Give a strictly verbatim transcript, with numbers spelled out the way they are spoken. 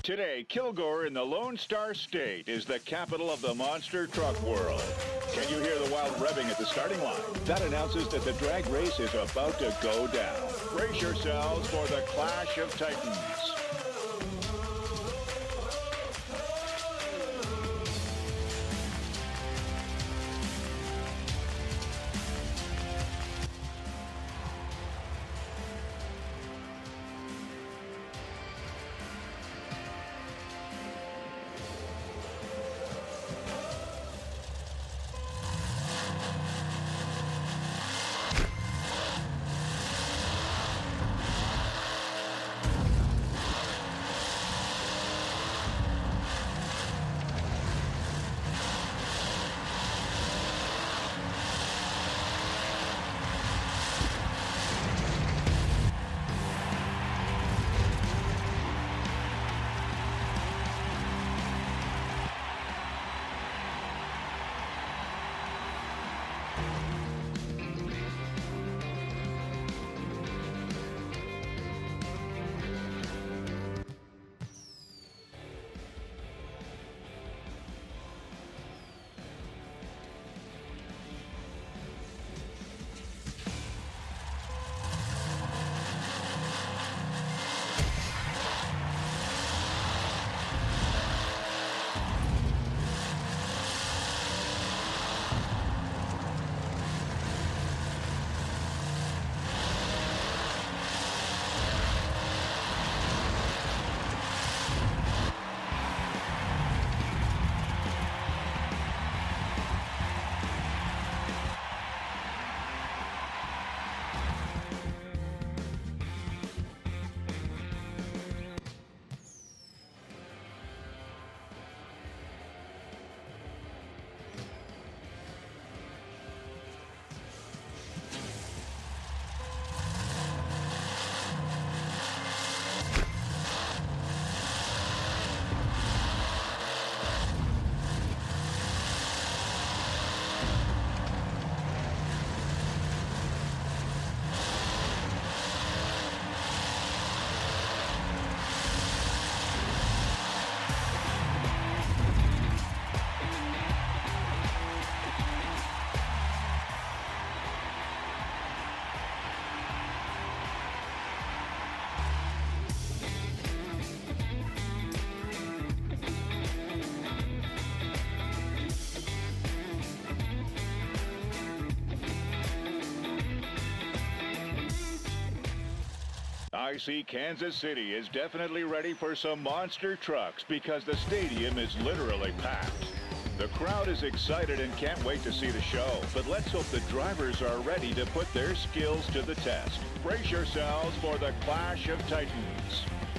Today, Kilgore in the Lone Star State is the capital of the monster truck world. Can you hear the wild revving at the starting line? That announces that the drag race is about to go down. Brace yourselves for the Clash of Titans. I see Kansas City is definitely ready for some monster trucks because the stadium is literally packed. The crowd is excited and can't wait to see the show, but let's hope the drivers are ready to put their skills to the test. Brace yourselves for the Clash of Titans.